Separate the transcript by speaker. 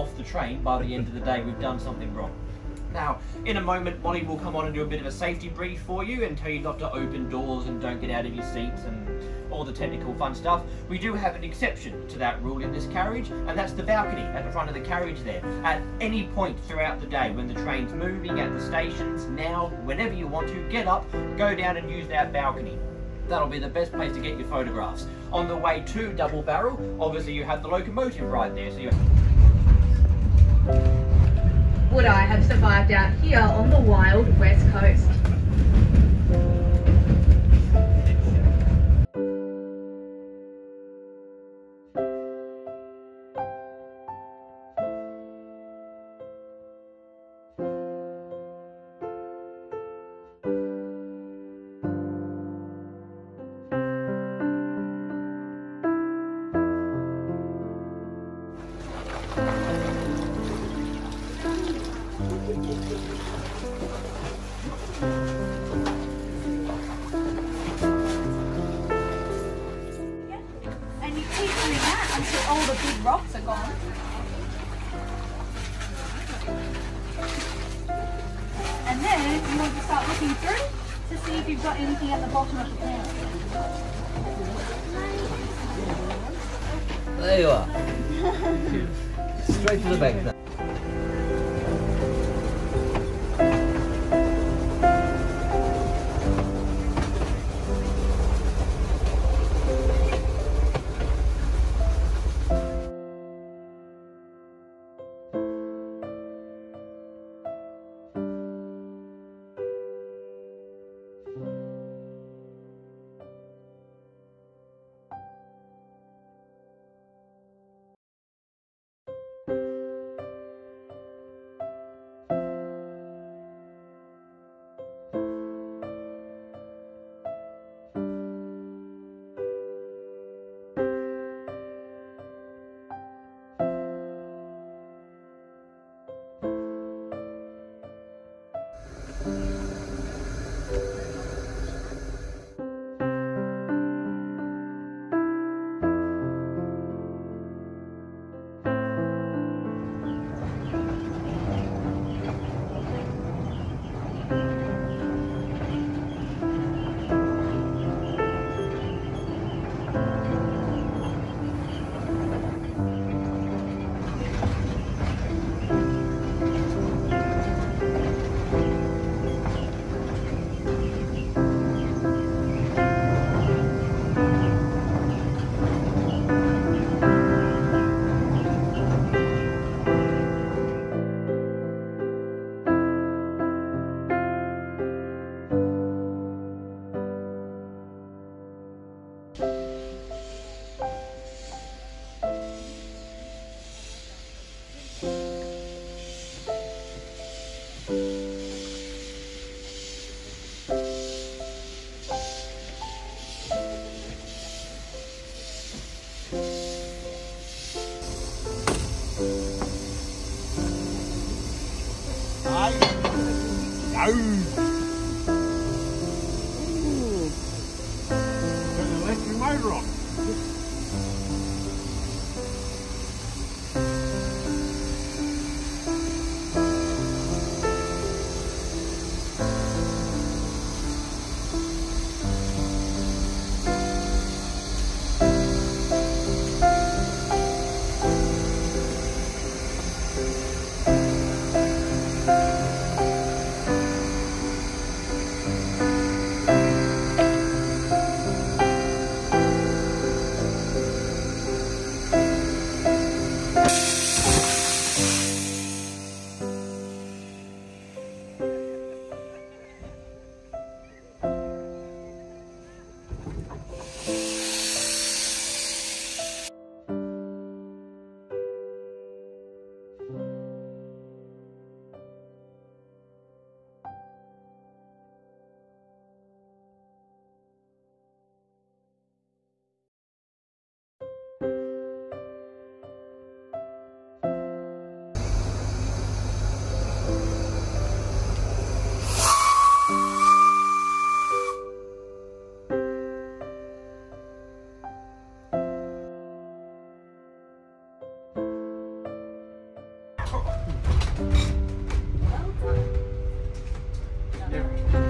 Speaker 1: off the train by the end of the day, we've done something wrong. Now, in a moment, Molly will come on and do a bit of a safety brief for you and tell you not to open doors and don't get out of your seats and all the technical fun stuff. We do have an exception to that rule in this carriage, and that's the balcony at the front of the carriage there. At any point throughout the day, when the train's moving, at the stations, now, whenever you want to, get up, go down and use that balcony. That'll be the best place to get your photographs. On the way to Double Barrel, obviously you have the locomotive right there, so you...
Speaker 2: Would I have survived out here on the wild west coast?
Speaker 3: And you keep doing that until all the big rocks are gone. And then you want to start looking through to see if you've got anything at the bottom of the pan.
Speaker 4: There you are. Straight to the bank now.
Speaker 1: Yep.